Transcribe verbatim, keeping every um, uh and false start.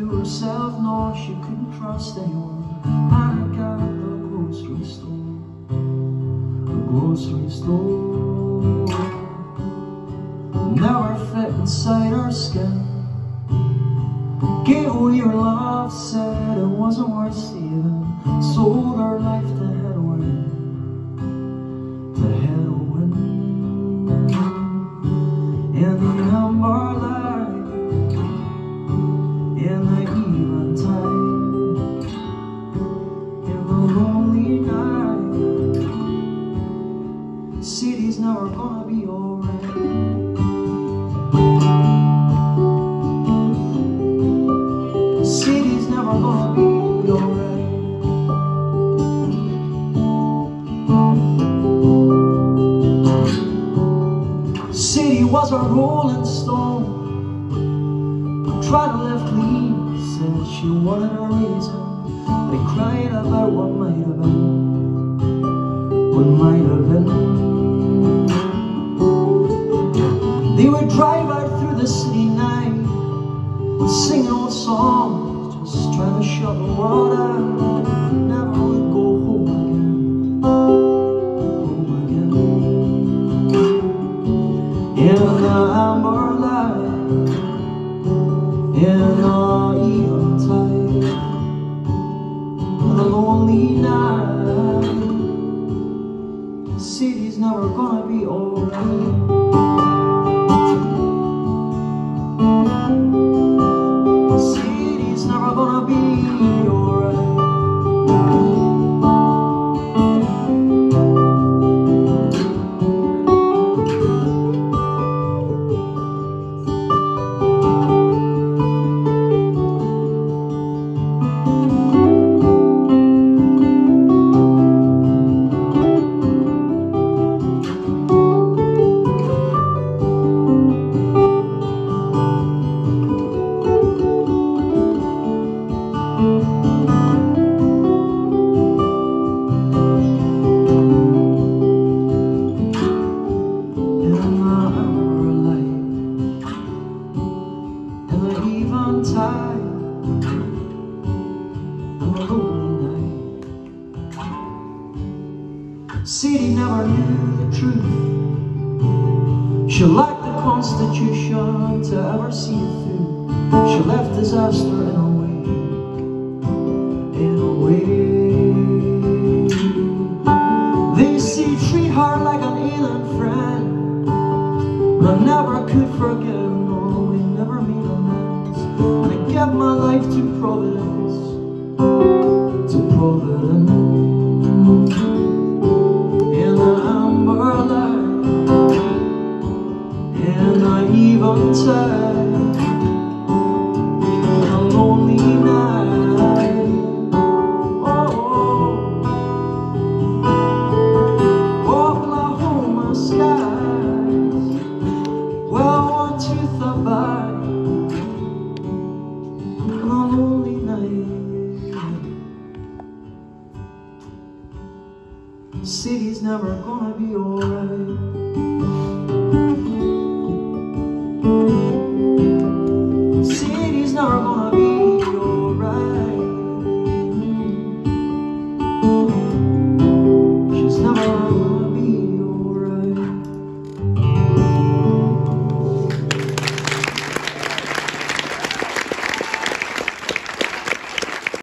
herself, no, she couldn't trust anyone. Panic at the grocery store, the grocery store. Never fit inside her skin. Gave away her love, said it wasn't worth saving. Sold her life to heroin, to heroin. In the amber light, in the eventide, in the lonely night, city's never gonna be alright. City's never gonna be alright. City was a rolling stone, tried to live clean, said she wanted a reason. They cried about what might have been, what might have been. They would drive out through the city night, singing old songs, just trying to shut the world out. Never would go home again, home again. In the amber light, in the eventide, the lonely night, the city's never gonna be alright. Gonna be alright. Time and a lonely night. City never knew the truth. She lacked the Constitution to ever see it through. She left disaster in a way, in a way. They say treat her like an alien friend, but I never could forget her. No, we never made amends. And I gave my life to Providence, to Providence. In the amber light, in the eventide, in a lonely night. Oh, oh, Oklahoma skies, well, one tooth abide. On a lonely night, city's never gonna be alright.